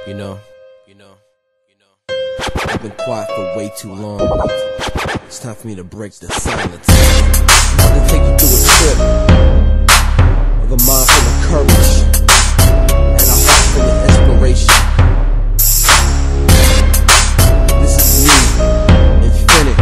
I've been quiet for way too long. It's time for me to break the silence. I'm about to take you through a trip of a mind full of courage and a heart full of inspiration. This is me, Infinite.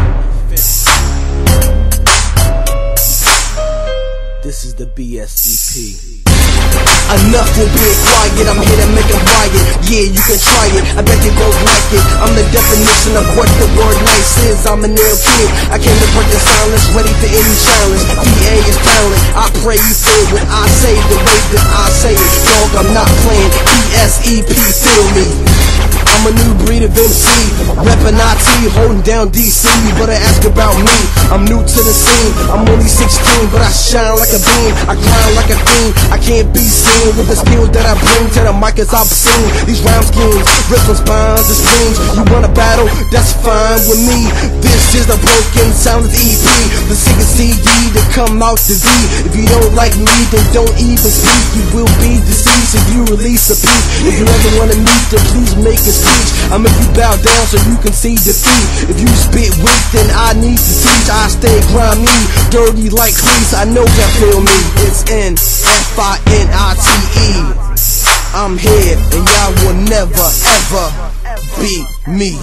This is the BSEP. Enough with being quiet, I'm here to make a riot. Yeah, you can try it, I bet they won't like it. I'm the definition of what the word nice is. I'm an ill kid, I came to break the silence, ready for any challenge. PA is talent, I pray you feel what I say the way that I say it. Dog, I'm not playing, BSEP, feel me. I'm a new breed of MC, reppin' IT, holding down DC. You better ask about me, I'm new to the scene. I'm only 16, but I shine like a beam. I grind like a fiend, I can't be seen with the skills that I bring to the mic as obscene. These rhyme schemes, rhythm spines and screams. You wanna battle? That's fine with me. This is the broken sound of EP, the sickest CD to come out the V. If you don't like me, then don't even speak. You will be deceased if you release a piece. If you ever wanna meet, then please make a speech. I make you bow down so you can see defeat. If you spit weak, then I need to teach. I stay grimy, dirty like cleats. I know you feel me. It's N-F-I-N-I-T-E. I'm here and y'all will never ever beat me.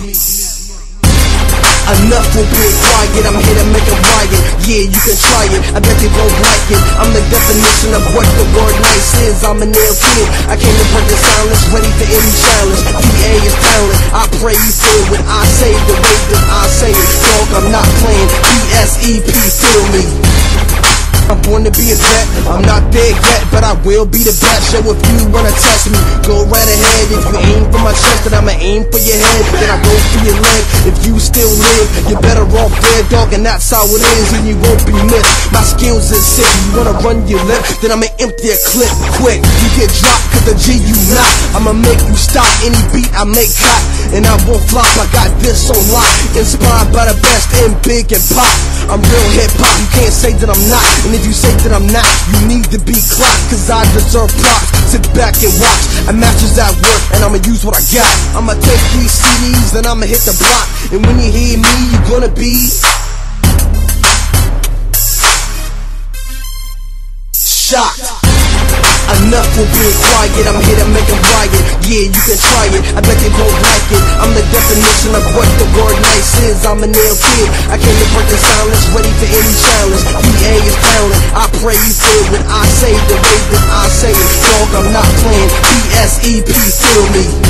Enough with being quiet, I'm here to make a riot. Yeah, you can try it, I bet they won't like it. I'm the definition of what the word nice is. I'm an ill kid, I came to break the silence, ready for any challenge. PA is talent, I pray you feel what I say the way that I say it. Dog, I'm not playing, BSEP, feel me. I'm born to be a vet, I'm not there yet, but I will be the best. So if you wanna test me, go right ahead. If you aim for my chest, then I'ma aim for your head. Then I go for your leg. If you still live, you're better off dead, dog, and that's how it is, and you won't be missed. My skills is sick, you wanna run your lip, then I'ma empty a clip quick. You get dropped cause the G you not, I'ma make you stop any beat I make hot, and I won't flop. I got this on lock, inspired by the best in big and pop. I'm real hip hop, you can't say that I'm not, and if you say that I'm not, you need to be clocked, cause I deserve props. Sit back and watch, I masters at work, and I'ma use what I got. I'ma take these CDs, and I'ma hit the block, and when you hear me, you're gonna be shocked. Enough with being quiet, I'm here to make a riot. Yeah, you can try it, I bet they won't like it. I'm the definition of what the word nice is. I'm an ill kid, I came to break the silence, ready for any challenge. PA is talent, I pray you feel what I say the way that I say it. Dog, I'm not playing, BSEP, feel me.